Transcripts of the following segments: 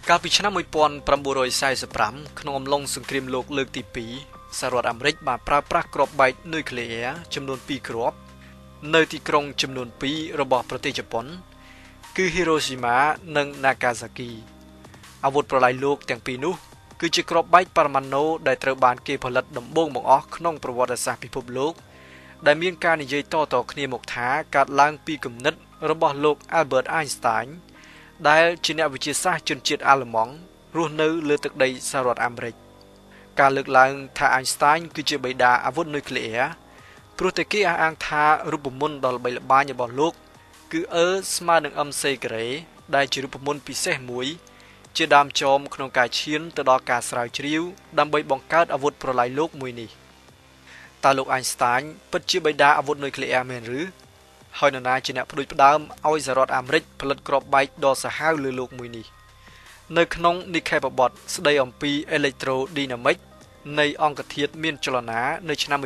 កាលពីឆ្នាំ1945ក្នុងអំឡុងសង្គ្រាមលោកលើកទី2សហរដ្ឋអាមេរិកបានប្រើប្រាស់គ្រាប់បែកនុយក្លេអ៊ែរចំនួន2គ្រាប់នៅទីក្រុងចំនួន2របស់ប្រទេសជប៉ុនគឺ Hiroshima និង Nagasaki អាវុធប្រឡាយលោកទាំងពីរនោះគឺជាគ្រាប់បែកបរមាណូដែលត្រូវបានគេផលិតដំបូងបង្អស់ក្នុងប្រវត្តិសាស្ត្រពិភពលោកដែលមានការនិយាយតៗគ្នាមកថាកើតឡើងពីគំនិតរបស់លោក Albert Einstein ដែលជាអ្នកវិទ្យាសាស្ត្រជនជាតិអាល្លឺម៉ង់រស់នៅលើទឹកដីសហរដ្ឋអាមេរិកការលើកឡើងថា Einstein គឺជាបិតាអាវុធនុយក្លេអ៊ែរព្រោះតែគេអះអាងថារូបមន្តដ៏ល្បីល្បាញរបស់លោកគឺ E ស្មើនឹង mc ការ៉េដែលជារូបមន្តពិសេសមួយជាដើមចមក្នុងការឈានទៅដល់ការស្រាវជ្រាវដើម្បីបង្កើតអាវុធប្រឡាយលោកមួយនេះតើលោក Einstein ពិតជាបិតាអាវុធនុយក្លេអ៊ែរមែនឬហើយនរណាជាអ្នកផ្ដួចផ្ដើមឲ្យសហរដ្ឋអាមេរិកផលិតគ្រាប់បែកដ៏សាហាវលើលោកមួយនេះនៅក្នុងនិក្ខេបបទស្ដីអំពី Electrodynamics នៃអង្គធាតុមានចលនានៅឆ្នាំ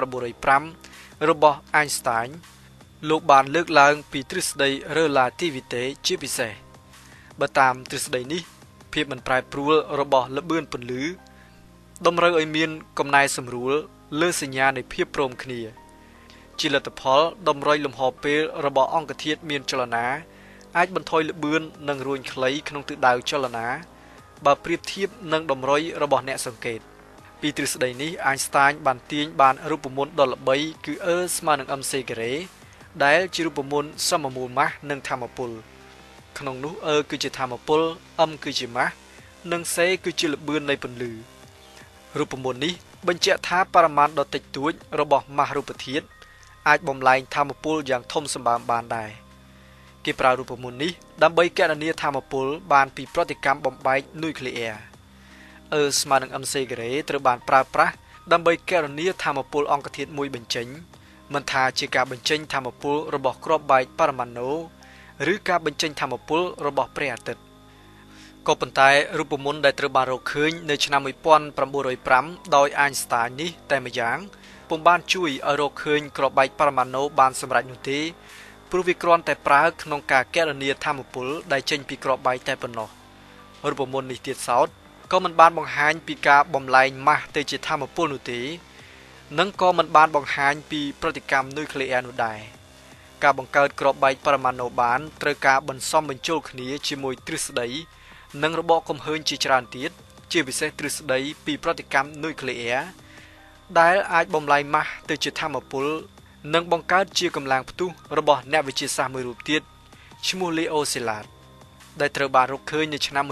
1905របស់ Einstein លោកបានលើកឡើងពីទ្រឹស្ដី Relativity ជាពិសេសបើតាមទ្រឹស្ដីនេះភាពមិនប្រែប្រួលរបស់ល្បឿនពន្លឺតម្រូវឲ្យមានកំណែសម្រួលលើសញ្ញានៃភាពព្រមគ្នាជាលទ្ធផលតម្រុយលំហពេលរបស់អង្គធាតុមានចលនាអាចបន្ថយល្បឿននិងរួញខ្លីក្នុងទិសដៅចលនាបើប្រៀបធៀបនឹងតម្រុយរបស់អ្នកសង្កេតពីទ្រឹស្ដីនេះ Einstein បានទាញបានរូបមន្តដ៏ល្បីគឺ E ស្មើនឹង mc ការ៉េដែលជារូបមន្តសមមូលម៉ាស់និងថាមពលក្នុងនោះ E គឺជាថាមពល M គឺជាម៉ាស់និង C គឺជាល្បឿននៃពន្លឺរូបមន្តនេះបញ្ជាក់ថាបរិមាណដ៏តិចតួចរបស់ម៉ាស់រូបធាតុអាចបំលែងថាមពលយ៉ាងធំសម្បើមបានដែរគេប្រើរូបមន្តនេះដើម្បីគណនាថាមពលបានពីប្រតិកម្មបំបែកនុយក្លេអ៊ែរE ស្មើនឹង mc ការ៉េត្រូវបានប្រើប្រាស់ដើម្បីគណនាថាមពលអង្គធាតុមួយបញ្ចេញមិនថាជាការបញ្ចេញថាមពលរបស់គ្រាប់បែកបរមាណូឬការបញ្ចេញថាមពលរបស់ព្រះអាទិត្យក៏ប៉ុន្តែរូបមន្តដែលត្រូវបានរកឃើញនៅឆ្នាំ1905ដោយ Einstein នេះតែម្យ៉ាងពុំបានជួយឲ្យរកឃើញគ្រាប់បែកបរមាណូបានសម្រេចនោះទេព្រោះវាគ្រាន់តែប្រើក្នុងការគណនាថាមពលដែលចេញពីគ្រាប់បែកតែប៉ុណ្ណោះរូបមន្តនេះទៀតសោតក៏មិនបានបង្ហាញពីការបំលែងម៉ាស់ទៅជាថាមពលនោះទេនិងក៏មិនបានបង្ហាញពីប្រតិកម្មនុយក្លេអ៊ែរនោះដែរការបង្កើតគ្រាប់បែកបរមាណូបានត្រូវការបន្សំបញ្ចូលគ្នាជាមួយទ្រឹស្ដីនិងរបបកំហើញជាច្រើនទៀតជាពិសេសទ្រឹស្ដីពីប្រតិកម្មនុយក្លេអ៊ែរដែលអាចបំលែងម៉ាស់ទៅជាថាមពលនិងបង្កើតជាកម្លាំងផ្ទុះរបស់អ្នកវិទ្យាសាស្ត្រមួយរូបទៀតឈ្មោះ Leo Szilard ដែលត្រូវបានរកឃើញនៅឆ្នាំ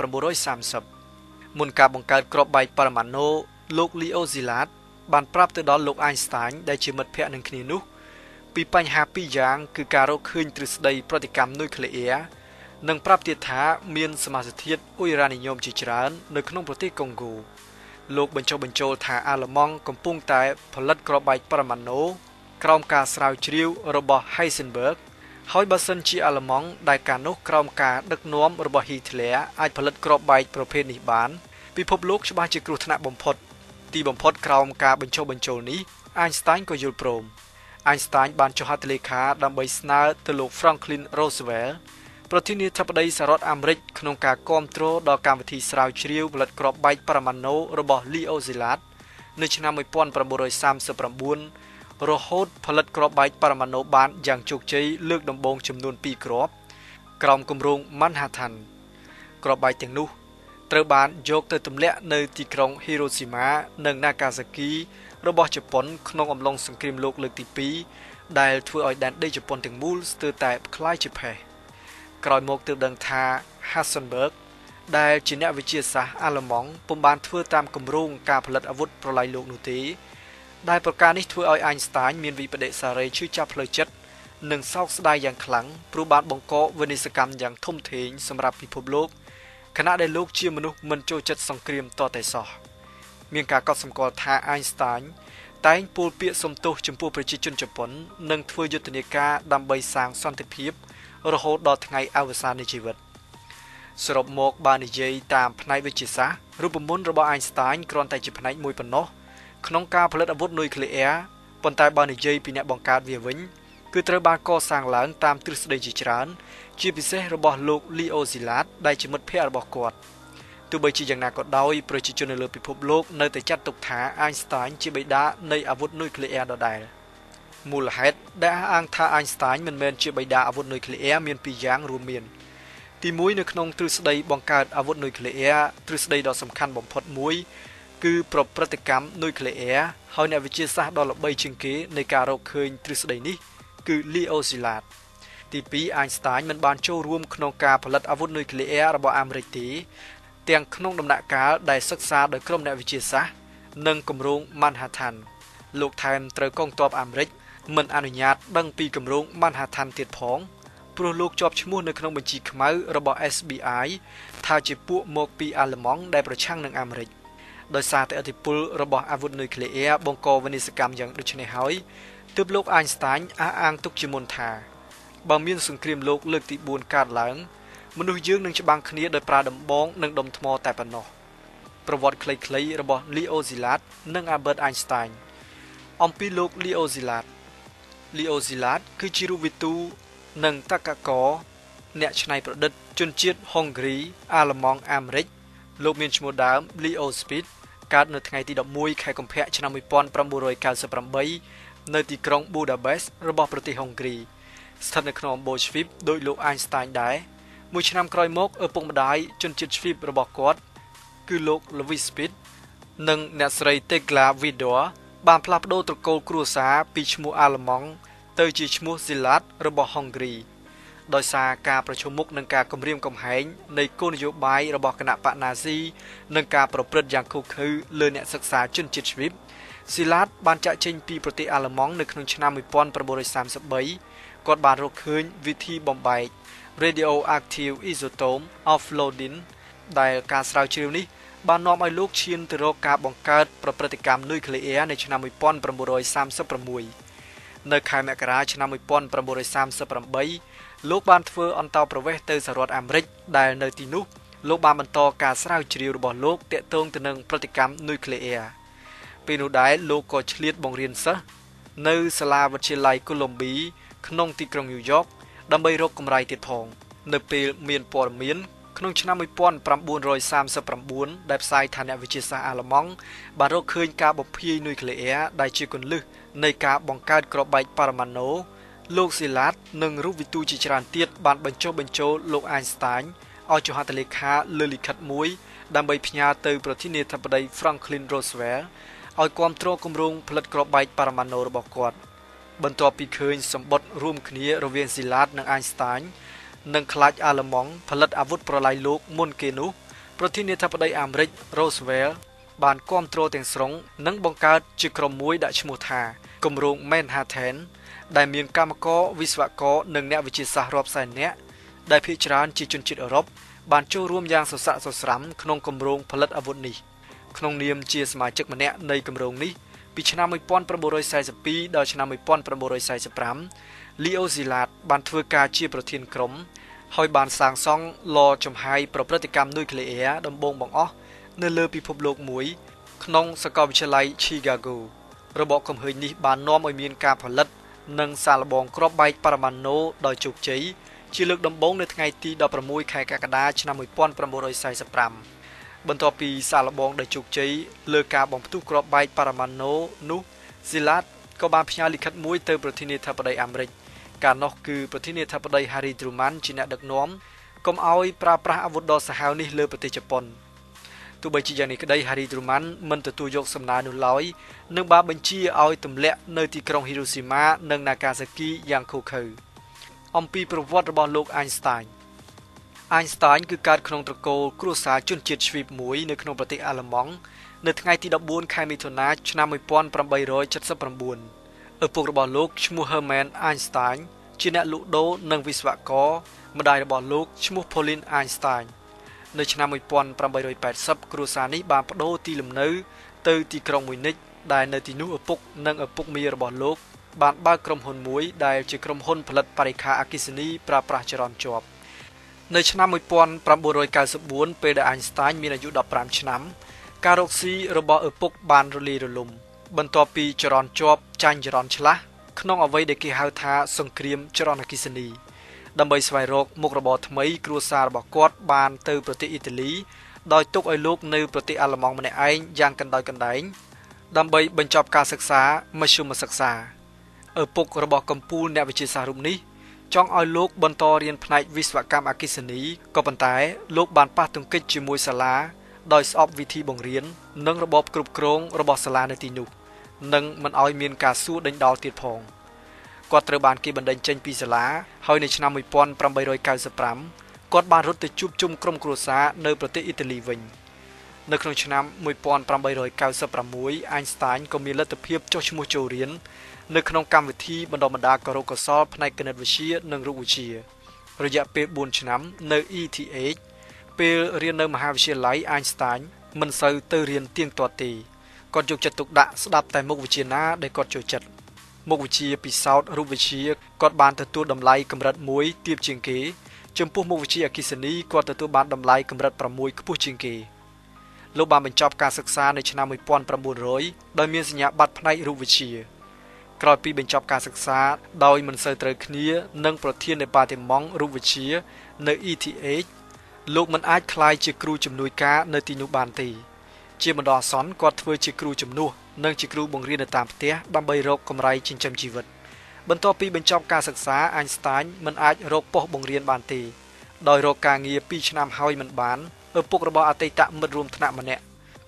1930មុនការបង្កើតគ្រាប់បែកបរមាណូលោក Leo Szilard បានប្រាប់ទៅដល់លោក Einstein ដែលជាមិត្តភក្តិនឹងគ្នានោះពីបញ្ហាពីរយ៉ាងគឺការរកឃើញទ្រឹស្ដីប្រតិកម្មនុយក្លេអ៊ែរនិងប្រាប់ទៀតថាមានសមាសធាតុអ៊ុយរ៉ានីញ៉ូមជាច្រើននៅក្នុងប្រទេសកុងហ្គោលោកបញ្ចុះបញ្ចូលថាអាល្លឺម៉ង់កំពុងតែផលិតគ្រាប់បែកបរមាណូក្រោមការស្រាវជ្រាវរបស់ Heisenberg ហើយបើសិនជាអាល្លឺម៉ង់ដែលកាលនោះក្រោមការដឹកនាំរបស់ Hitler អាចផលិតគ្រាប់បែកប្រភេទនេះបានពិភពលោកច្បាស់ជាគ្រោះថ្នាក់បំផុតទីបំផុតក្រោមការបញ្ចុះបញ្ចូលនេះ Einstein ក៏យល់ព្រម Einstein បានចុះហត្ថលេខាដើម្បីស្នើទៅលោក Franklin Roosevelt ប្រធានាធិបតីសហរដ្ឋអាមេរិកក្នុងការគាំទ្រដល់កម្មវិធីស្រាវជ្រាវផលិតគ្រាប់បែកបរមាណូរបស់ Leo Szilard នៅឆ្នាំ1939រហូតផលិតគ្រាប់បែកបរមាណូបានយ៉ាងជោគជ័យលើកដំបូងចំនួន2គ្រាប់ក្រោមគម្រោង Manhattan គ្រាប់បែកទាំងនោះត្រូវបានយកទៅទម្លាក់នៅទីក្រុង Hiroshima និង Nagasaki របស់ជប៉ុនក្នុងអំឡុងសង្គ្រាមលោកលើកទី2ដែលធ្វើឲ្យដែនដីជប៉ុនទាំងមូលស្ទើរតែក្លាយជាផេះក្រោយមកទើបដឹងថា Heisenberg ដែលជាអ្នកវិទ្យាសាស្ត្រអាល្លឺម៉ង់ពុំបានធ្វើតាមគម្រោងការផលិតអាវុធប្រឡាយលោកនោះទេដែលប្រការនេះធ្វើឲ្យ Einstein មានវិបដិសារីឈឺចាប់ផ្លូវចិត្តនិងសោកស្ដាយយ៉ាងខ្លាំងព្រោះបានបង្កវិនិស្សកម្មយ៉ាងធំធេងសម្រាប់ពិភពលោកខណៈដែលលោកជាមនុស្សមិនចូលចិត្តសង្គ្រាមតតែសោះមានការកត់សម្គាល់ថា Einstein តែងពោលពាក្យសំទោសចំពោះប្រជាជនជប៉ុននិងធ្វើយុទ្ធនាការដើម្បីសាងសន្តិភាពរហូតដល់ថ្ងៃអវសាននៃជីវិតសរុបមកបាននិយាយតាមផ្នែកវិទ្យាសាស្ត្ររូបមន្តរបស់ Einstein គ្រាន់តែជាផ្នែកមួយប៉ុណ្ណោះក្នុងការផលិតអាវុធនុយក្លេអ៊ែរប៉ុន្តែបើនិយាយពីអ្នកបង្កើតវាវិញគឺត្រូវបានកសាងឡើងតាមទ្រឹស្ដីជាច្រើនជាពិសេសរបស់លោក Leo Szilard ដែលជាមិត្តភ័ក្តិរបស់គាត់ទោះបីជាយ៉ាងណាក៏ដោយប្រជាជននៅលើពិភពលោកនៅតែចាត់ទុកថា Einstein ជាបិតានៃអាវុធនុយក្លេអ៊ែរដដែលមូលហេតុដែលអះអាងថា Einstein មិនមែនជាបិតាអាវុធនុយក្លេអ៊ែរមានពីរយ៉ាងរួមមានទី1នៅក្នុងទ្រឹស្ដីបង្កើតអាវុធនុយក្លេអ៊ែរទ្រឹស្ដីដ៏សំខាន់បំផុតមួយគឺប្រព្រឹត្តកម្មនុយក្លេអ៊ែរហើយអ្នកវិទ្យាសាស្ត្រដ៏ល្បីជាងគេនៃការរកឃើញទ្រឹស្ដីនេះគឺ Leo Szilard ទី2 Einstein មិនបានចូលរួមក្នុងការផលិតអាវុធនុយក្លេអ៊ែររបស់អាមេរិកទេទាំងក្នុងដំណាក់កាលដែលសិក្សាដោយក្រុមអ្នកវិទ្យាសាស្ត្រនិងគម្រោង Manhattan លោកថែមត្រូវកងទ័ពអាមេរិកមិនអនុញ្ញាតដឹងពីគម្រោង Manhattan ទៀតផងព្រោះលោកជាប់ឈ្មោះនៅក្នុងបញ្ជីខ្មៅរបស់ SBI ថាជាពួកមកពីអាល្លឺម៉ង់ដែលប្រឆាំងនឹងអាមេរិកដោយសារតែឥទ្ធិពលរបស់អាវុធនុយក្លេអ៊ែរបង្កវិនាសកម្មយ៉ាងដូចនេះហើយទើបលោក Einstein អះអាងទុកជាមុនថាបើមានសង្គ្រាមលោកលើកទី4កើតឡើងមនុស្សយើងនឹងច្បាំងគ្នាដោយប្រើដំបងនិងដុំថ្មតែប៉ុណ្ណោះប្រវត្តិខ្លីៗរបស់ Leo Szilard និង Albert Einstein អំពីលោក Leo Szilard គឺជារូបវិទូនិងតក្កករអ្នកច្នៃប្រឌិតជនជាតិហុងគ្រីអាល្លឺម៉ង់អាមេរិកលោកមានឈ្មោះដើម Leo Spitz កើតនៅថ្ងៃទី11ខែកុម្ភៈឆ្នាំ1998នៅទីក្រុង Budapest របស់ប្រទេសហុងគ្រីស្ថិតនៅក្នុងអំបូរជ្វីបដោយលោក Einstein ដែរមួយឆ្នាំក្រោយមកឪពុកម្ដាយជនជាតិជ្វីបរបស់គាត់គឺលោក Louis Spitz និងអ្នកស្រី Tegla Vidor បានផ្លាស់ប្ដូរត្រកូលគ្រួសារពីឈ្មោះអាល្លឺម៉ង់ទៅជាឈ្មោះ Szilard របស់ហុងគ្រីដោយសារការប្រឈមមុខនឹងការគំរាមកំហែងនៃគោលនយោបាយរបស់គណបកណាស៊ីនិងការប្រព្រឹត្តយ៉ាងឃោរឃៅលើអ្នកសិក្សាជនជាតិជ្វីប Szilard បានចាក់ចេញពីប្រទេសអាល្លឺម៉ង់នៅក្នុងឆ្នាំ1933គាត់បានរកឃើញវិធីបំបែក radioactive isotope offloading ដែលការស្រាវជ្រាវនេះបាននាំឲ្យលោកឈានទៅរកការបង្កើតប្រព្រឹត្តកម្មនុយក្លេអ៊ែរនៅឆ្នាំ1936នៅខែមករាឆ្នាំ1938លោកបានធ្វើអន្តោប្រវេសន៍ទៅសហរដ្ឋអាមេរិកដែលនៅទីនោះលោកបានបន្តការស្រាវជ្រាវរបស់លោកទាក់ទងទៅនឹងប្រតិកម្មនុយក្លេអ៊ែរពេលនោះដែរលោកក៏ឆ្លៀតបង្រៀនសិស្សនៅសាលាវិទ្យាល័យ Columbia ក្នុងទីក្រុង New York ដើម្បីរកកម្រៃទៀតផងនៅពេលមានព័ត៌មានក្នុងឆ្នាំ1939ដែលផ្សាយថាអ្នកវិទ្យាសាស្ត្រអាល្លឺម៉ង់បានរកឃើញការបំភាយនុយក្លេអ៊ែរដែលជាគន្លឹះនៃការបង្កើតគ្រាប់បែកបរមាណូលោក Szilard និងរូបវិទូជាច្រើនទៀតបានបញ្ចុះបញ្ចូលលោក Einstein ឲ្យចុះហត្ថលេខាលើលិខិតមួយដើម្បីផ្ញើទៅប្រធានាធិបតី Franklin Roosevelt ឲ្យគាំទ្រគម្រោងផលិតគ្រាប់បែកបរមាណូរបស់គាត់បន្ទាប់ពីឃើញសម្បត្តិរួមគ្នារវាង Szilard និង Einstein និងខ្លាចអាល្លឺម៉ង់ផលិតអាវុធប្រឡាយលោកមុនគេនោះប្រធានាធិបតីអាមេរិក Roosevelt បានគាំទ្រទាំងស្រុងនិងបង្កើតជាក្រុមមួយដាក់ឈ្មោះថាគម្រោង Manhattan ដែលមានកម្មករវិស្វករនិងអ្នកវិទ្យាសាស្ត្ររាប់សែននាក់ដែលភាគច្រើនជាជនជាតិអឺរ៉ុបបានចូលរួមយ៉ាងសស្រាក់សស្រាំក្នុងគម្រោងផលិតអាវុធនេះក្នុងនាមជាសមាជិកម្នាក់នៃគម្រោងនេះពីឆ្នាំ1942ដល់ឆ្នាំ1945 Leo Szilard បានធ្វើការជាប្រធានក្រុមហើយបានសាងសង់ឡចំហាយប្រព្រឹត្តកម្មនុយក្លេអ៊ែរដំបូងបង្អស់នៅលើពិភពលោកមួយក្នុងសាកលវិទ្យាល័យ Chicago របបកំហើញនេះបាននាំឲ្យមានការផលិតនិងសាកល្បងគ្រាប់បែកបរមាណូដោយជោគជ័យជាលើកដំបូងនៅថ្ងៃទី16ខែកក្កដាឆ្នាំ1945បន្ទាប់ពីសាកល្បងដោយជោគជ័យលើការបំផ្ទុះគ្រាប់បែកបរមាណូនោះ Szilard ក៏បានផ្ញើលិខិតមួយទៅប្រធានាធិបតីអាមេរិកកាលនោះគឺប្រធានាធិបតី Harry Truman ជាអ្នកដឹកនាំកុំឲ្យប្រើប្រាស់អាវុធដ៏សាហាវនេះលើប្រទេសជប៉ុនទោះបីជាយ៉ាងនេះក្តី Harry Truman មិនទទួលយកសំណើនោះឡើយនិងបានបញ្ជាឲ្យទម្លាក់នៅទីក្រុង Hiroshima និង Nagasaki យ៉ាងឃោរឃៅអំពីប្រវត្តិរបស់លោក Einstein គឺកើតក្នុងត្រកូលគ្រួសារជនជាតិជ្វីបមួយនៅក្នុងប្រទេសអាល្លឺម៉ង់នៅថ្ងៃទី14ខែមិថុនាឆ្នាំ1879ឪពុករបស់លោកឈ្មោះ Hermann Einstein ជាអ្នកលក់ដូរនិងវិស្វករម្ដាយរបស់លោកឈ្មោះ Pauline Einstein នៅឆ្នាំ1880គ្រួសារនេះបានប្តូរទីលំនៅទៅទីក្រុង Munich ដែលនៅទីនោះឪពុកនិងឪពុកមារបស់លោកបានបើកក្រុមហ៊ុនមួយដែលជាក្រុមហ៊ុនផលិតបរិក្ខារអគ្គិសនីប្រើប្រាស់ចរន្តជាប់នៅឆ្នាំ1994ពេលដែល Einstein មានអាយុ15ឆ្នាំការរកស៊ីរបស់ឪពុកបានរលាយរលំបន្ទាប់ពីចរន្តជាប់ចាញ់ចរន្តឆ្លាស់ក្នុងអ្វីដែលគេហៅថាសង្គ្រាមចរន្តអគ្គិសនីដើម្បីស្វែងរកមុខរបរថ្មីគ្រួសាររបស់គាត់បានទៅប្រទេសអ៊ីតាលីដោយទុកឲ្យលោកនៅប្រទេសអាល្លឺម៉ង់ម្នាក់ឯងយ៉ាងកណ្ដោយកណ្ដែងដើម្បីបញ្ចប់ការសិក្សាមធ្យមសិក្សាឪពុករបស់កំពូលអ្នកវិទ្យាសាស្ត្ររូបនេះចង់ឲ្យលោកបន្តរៀនផ្នែកវិស្វកម្មអគ្គិសនីក៏ប៉ុន្តែលោកបានប៉ះទង្គិចជាមួយសាលាដោយស្អប់វិធីបង្រៀននិងរបបគ្រប់គ្រងរបស់សាលានៅទីនោះនិងមិនឲ្យមានការសួរដេញដោលទៀតផងគាត់ត្រូវបានគេបណ្តេញចេញពីសាលាហើយនៅឆ្នាំ1895គាត់បានរត់ទៅជួបជុំក្រុមគ្រួសារនៅប្រទេសអ៊ីតាលីវិញនៅក្នុងឆ្នាំ1896 Einstein ក៏មានលទ្ធភាពចុះឈ្មោះចូលរៀននៅក្នុងកម្មវិធីបណ្ដុះបណ្ដាលគរុកោសល្យផ្នែកគណិតវិទ្យានិងរូបវិទ្យារយៈពេល4ឆ្នាំនៅ ETH ពេលរៀននៅមហាវិទ្យាល័យ Einstein មិនសូវទៅរៀនទៀងទាត់ទេគាត់យកចិត្តទុកដាក់ស្ដាប់តែមុខវិជ្ជាណាដែលគាត់ចូលចិត្តមុខវិជ្ជាពិសោធន៍រូបវិទ្យាគាត់បានទទួលតម្លៃកម្រិត1ទាបជាងគេចំពោះមុខវិជ្ជាអគ្គិសនីគាត់ទទួលបានតម្លៃកម្រិត6ខ្ពស់ជាងគេលោកបានបញ្ចប់ការសិក្សានៅឆ្នាំ1900ដោយមានសញ្ញាបត្រផ្នែករូបវិទ្យាក្រោយពីបញ្ចប់ការសិក្សាដោយមិនសូវត្រូវគ្នានឹងប្រធាននៃបាតិម៉ង់រូបវិទ្យានៅ ETH លោកមិនអាចក្លាយជាគ្រូជំនួយការនៅទីនោះបានទេជាបណ្ដោះអាសន្នគាត់ធ្វើជាគ្រូជំនួសនិងជាគ្រូបង្រៀននៅតាមផ្ទះដើម្បីរកកម្រៃចិញ្ចឹមជីវិតបន្ទាប់ពីបញ្ចប់ការសិក្សា Einstein មិនអាចរកប៉ុស្តិ៍បង្រៀនបានទេដោយរកការងារ2ឆ្នាំហើយមិនបានឪពុករបស់អតីតមិត្តរួមថ្នាក់ម្នាក់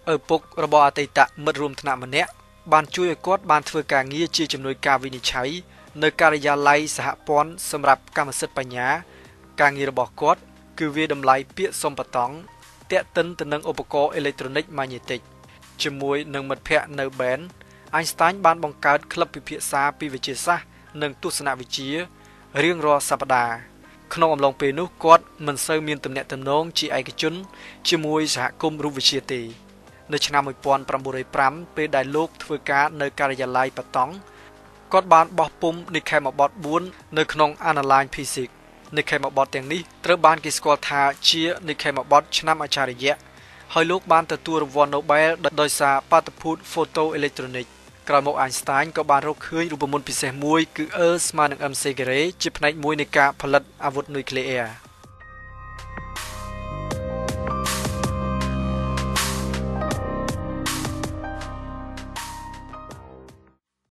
បានជួយឲ្យគាត់បានធ្វើការងារជាជំនួយការវិនិច្ឆ័យនៅការិយាល័យសហព័ន្ធសម្រាប់កម្មសិទ្ធិបញ្ញាការងាររបស់គាត់គឺវាតម្លៃពាក្យសុំបតង់តាក់ទិនទៅនឹងឧបករណ៍អេឡិចត្រូនិកម៉ាញេទិកជាមួយនឹងមិត្តភ័ក្តិនៅ Bern Einstein បានបង្កើតក្លឹបពិភាក្សាពីវិទ្យាសាស្ត្រនិងទស្សនវិជ្ជារៀងរាល់សប្តាហ៍ក្នុងអំឡុងពេលនោះគាត់មិនសូវមានទំនាក់ទំនងជាឯកជនជាមួយសហគមន៍រូបវិទ្យាទេនៅឆ្នាំ1905ពេលដែលលោកធ្វើការនៅការិយាល័យបតង់គាត់បានបោះពុម្ពនិក្ខេមបទ4នៅក្នុង Analyze Physics និក្ខេមបទទាំងនេះត្រូវបានគេស្គាល់ថាជានិក្ខេមបទឆ្នាំអច្ឆរិយៈហើយលោកបានទទួលរង្វាន់ Nobel ដោយសារបាតុភូត Photoelectronics ក្រោយមក Einstein ក៏បានរកឃើញរូបមន្តពិសេសមួយគឺ E ស្មើនឹង mc² ជាផ្នែកមួយនៃការផលិតអាវុធនុយក្លេអ៊ែរ